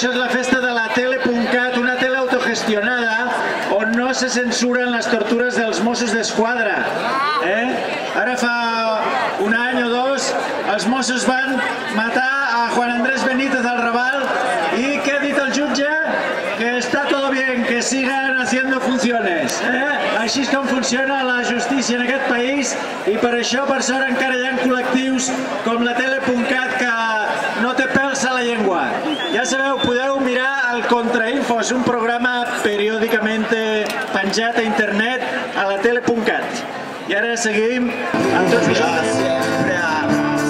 això és la festa de la tele.cat, una tele autogestionada on no se censuren les tortures dels Mossos d'Esquadra. Ara fa un any o dos els Mossos van matar a Juan Andrés Benítez al Raval i què ha dit el jutge? Que està todo bien, que sigan haciendo funciones. Així és com funciona la justícia en aquest país i per això, per sort, encara hi ha col·lectius com la tele.cat que no té pèls a la llengua. Ja sabeu, podeu mirar el Contrainfo, és un programa periòdicament penjat a internet a la tele.cat. I ara seguim amb tots vosaltres.